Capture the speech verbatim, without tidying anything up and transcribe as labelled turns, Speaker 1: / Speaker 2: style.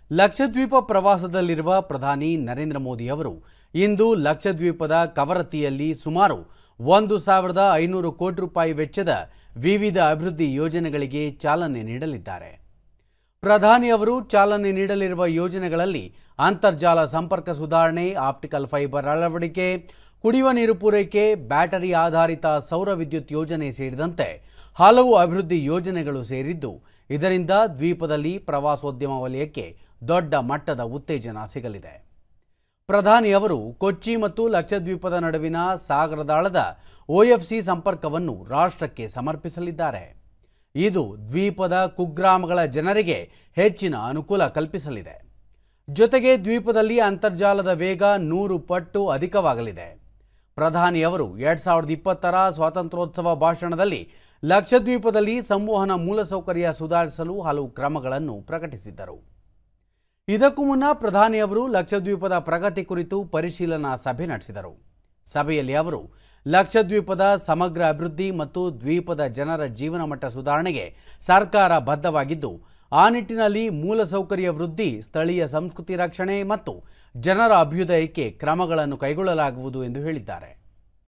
Speaker 1: ಲಕ್ಷದ್ವೀಪ ಪ್ರವಾಸದಲ್ಲಿರುವ ಪ್ರಧಾನಿ ನರೇಂದ್ರ ಮೋದಿ ಅವರು ಇಂದು ಲಕ್ಷದ್ವೀಪದ ಕವರತ್ತಿಯಲ್ಲಿ ಸುಮಾರು ಒಂದು ಸಾವಿರದ ಐನೂರು ಕೋಟಿ ರೂಪಾಯಿ ವೆಚ್ಚದ ವಿವಿಧ ಅಭಿವೃದ್ಧಿ ಯೋಜನೆಗಳಿಗೆ ಚಾಲನೆ ನೀಡಲಿದ್ದಾರೆ. ಪ್ರಧಾನಿ ಅವರು ಚಾಲನೆ ನೀಡಲಿರುವ ಯೋಜನೆಗಳಲ್ಲಿ ಅಂತರ್ಜಾಲ ಸಂಪರ್ಕ ಸುಧಾರಣೆ, ಆಪ್ಟಿಕಲ್ ಫೈಬರ್ ಅಳವಡಿಕೆ, ಕುಡಿಯುವ ನೀರು ಪೂರೈಕೆ, ಬ್ಯಾಟರಿ ಆಧಾರಿತ ಸೌರ ವಿದ್ಯುತ್ ಯೋಜನೆ ಸೇರಿದಂತೆ ಹಲವು ಅಭಿವೃದ್ಧಿ ಯೋಜನೆಗಳು ಸೇರಿದ್ದು, ಇದರಿಂದ ದ್ವೀಪದಲ್ಲಿ ಪ್ರವಾಸೋದ್ಯಮ ವಲಯಕ್ಕೆ ದೊಡ್ಡ ಮಟ್ಟದ ಉತ್ತೇಜನ ಸಿಗಲಿದೆ. ಪ್ರಧಾನಿ ಅವರು ಕೊಚ್ಚಿ ಮತ್ತು ಲಕ್ಷದ್ವೀಪದ ನಡುವಿನ ಸಾಗರದಾಳದ ಒಎಫ್ಸಿ ಸಂಪರ್ಕವನ್ನು ರಾಷ್ಟ್ರಕ್ಕೆ ಸಮರ್ಪಿಸಲಿದ್ದಾರೆ. ಇದು ದ್ವೀಪದ ಕುಗ್ರಾಮಗಳ ಜನರಿಗೆ ಹೆಚ್ಚಿನ ಅನುಕೂಲ ಕಲ್ಪಿಸಲಿದೆ. ಜೊತೆಗೆ ದ್ವೀಪದಲ್ಲಿ ಅಂತರ್ಜಾಲದ ವೇಗ ನೂರು ಪಟ್ಟು ಅಧಿಕವಾಗಲಿದೆ. ಪ್ರಧಾನಿ ಅವರು ಎರಡ್ ಸಾವಿರದ ಇಪ್ಪತ್ತರ ಸ್ವಾತಂತ್ರ್ಯೋತ್ಸವ ಭಾಷಣದಲ್ಲಿ ಲಕ್ಷದ್ವೀಪದಲ್ಲಿ ಸಂವಹನ ಮೂಲಸೌಕರ್ಯ ಸುಧಾರಿಸಲು ಹಲವು ಕ್ರಮಗಳನ್ನು ಪ್ರಕಟಿಸಿದ್ದರು. ಇದಕ್ಕೂ ಮುನ್ನ ಪ್ರಧಾನಿ ಅವರು ಲಕ್ಷದ್ವೀಪದ ಪ್ರಗತಿ ಕುರಿತು ಪರಿಶೀಲನಾ ಸಭೆ ನಡೆಸಿದರು. ಸಭೆಯಲ್ಲಿ ಅವರು ಲಕ್ಷದ್ವೀಪದ ಸಮಗ್ರ ಅಭಿವೃದ್ಧಿ ಮತ್ತು ದ್ವೀಪದ ಜನರ ಜೀವನ ಮಟ್ಟ ಸುಧಾರಣೆಗೆ ಸರ್ಕಾರ ಬದ್ಧವಾಗಿದ್ದು, ಆ ನಿಟ್ಟಿನಲ್ಲಿ ಮೂಲಸೌಕರ್ಯ ವೃದ್ಧಿ, ಸ್ಥಳೀಯ ಸಂಸ್ಕೃತಿ ರಕ್ಷಣೆ ಮತ್ತು ಜನರ ಅಭ್ಯುದಯಕ್ಕೆ ಕ್ರಮಗಳನ್ನು ಕೈಗೊಳ್ಳಲಾಗುವುದು ಎಂದು ಹೇಳಿದ್ದಾರೆ.